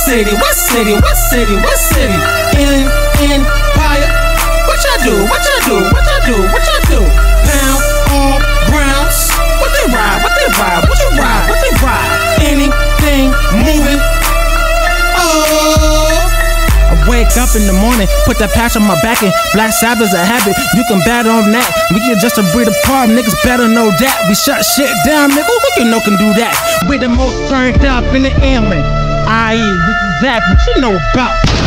city? What city? What city? What city? Empire. What y'all do? What y'all do? What y'all do? What y'all do? Pound on grounds. What they ride? What they ride? What you ride? What they ride? Anything moving? Oh. I wake up in the morning, put that patch on my back, and Black Sabbath's a habit. You can bet on that. We can just a breed apart, niggas better know that. We shut shit down, nigga. Who you know can do that? We the most turned up in the airman. I.e. this is that, what you know about?